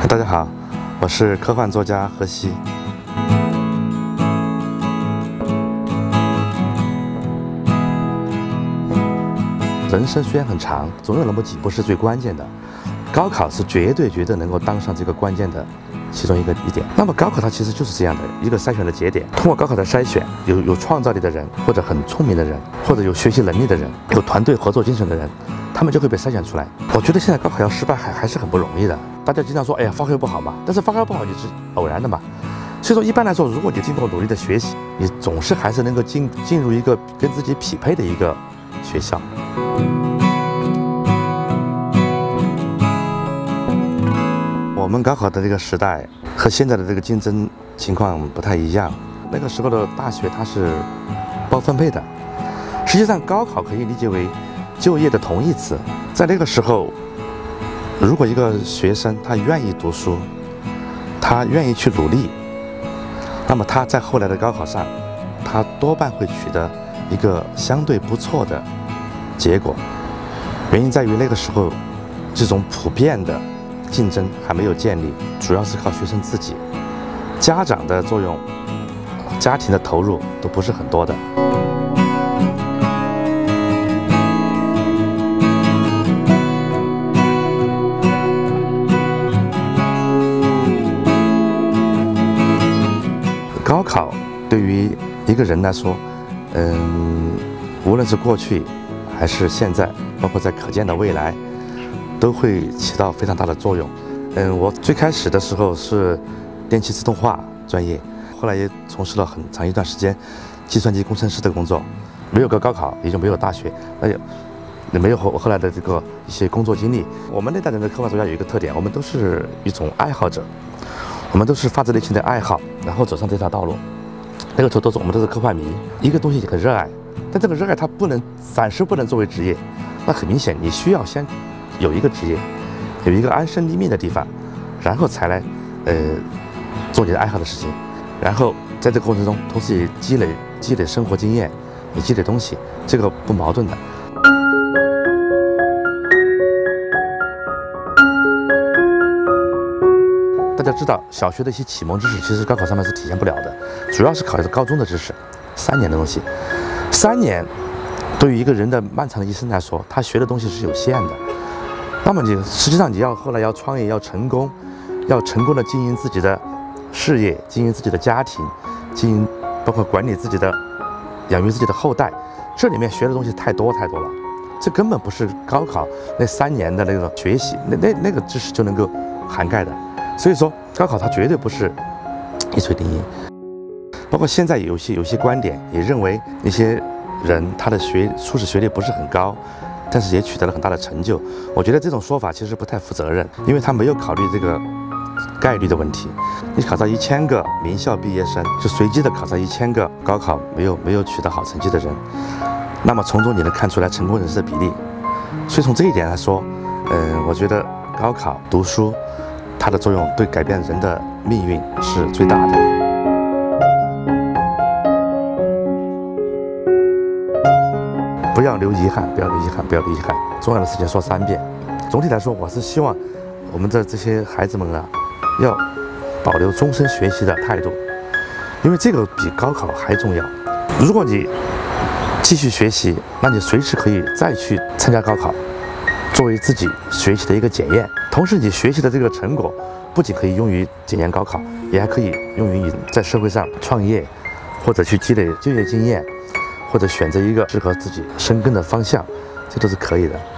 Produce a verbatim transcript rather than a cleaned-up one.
大家好，我是科幻作家何西。人生虽然很长，总有那么几步是最关键的。高考是绝对绝对能够当上这个关键的其中一个一点。那么高考它其实就是这样的一个筛选的节点。通过高考的筛选，有有创造力的人，或者很聪明的人，或者有学习能力的人，有团队合作精神的人，他们就会被筛选出来。我觉得现在高考要失败还还是很不容易的。大家经常说，哎呀，发挥不好嘛，但是发挥不好也是偶然的嘛。所以说，一般来说，如果你经过努力的学习，你总是还是能够进进入一个跟自己匹配的一个学校。我们高考的这个时代和现在的这个竞争情况不太一样。那个时候的大学它是包分配的，实际上高考可以理解为就业的同义词。在那个时候，如果一个学生他愿意读书，他愿意去努力，那么他在后来的高考上，他多半会取得一个相对不错的结果。原因在于那个时候这种普遍的竞争还没有建立，主要是靠学生自己，家长的作用、家庭的投入都不是很多的。高考对于一个人来说，嗯，无论是过去还是现在，包括在可见的未来，都会起到非常大的作用。嗯，我最开始的时候是电气自动化专业，后来也从事了很长一段时间计算机工程师的工作。没有个高考，也就没有大学，那也没有后后来的这个一些工作经历。我们那代人的科幻作家有一个特点，我们都是一种爱好者，我们都是发自内心的爱好，然后走上这条道路。那个时候都是我们都是科幻迷，一个东西很热爱，但这个热爱它不能暂时不能作为职业，那很明显你需要先有一个职业，有一个安身立命的地方，然后才来呃做你的爱好的事情，然后在这个过程中同时也积累积累生活经验，也积累东西，这个不矛盾的。大家知道，小学的一些启蒙知识，其实高考上面是体现不了的，主要是考的是高中的知识，三年的东西。三年对于一个人的漫长的一生来说，他学的东西是有限的。那么你实际上你要后来要创业，要成功，要成功的经营自己的事业，经营自己的家庭，经营包括管理自己的、养育自己的后代，这里面学的东西太多太多了，这根本不是高考那三年的那个学习，那那那个知识就能够涵盖的。所以说，高考它绝对不是一锤定音。包括现在有些有些观点也认为，一些人他的学初始学历不是很高，但是也取得了很大的成就。我觉得这种说法其实不太负责任，因为他没有考虑这个概率的问题。你考察一千个名校毕业生，就随机的考察一千个高考没有没有取得好成绩的人，那么从中你能看出来成功人士的比例。所以从这一点来说，嗯，我觉得高考读书，它的作用对改变人的命运是最大的。不要留遗憾，不要留遗憾，不要留遗憾。重要的事情说三遍。总体来说，我是希望我们的这些孩子们啊，要保留终身学习的态度，因为这个比高考还重要。如果你继续学习，那你随时可以再去参加高考，作为自己学习的一个检验。同时，你学习的这个成果不仅可以用于检验高考，也还可以用于你在社会上创业，或者去积累就业经验，或者选择一个适合自己深耕的方向，这都是可以的。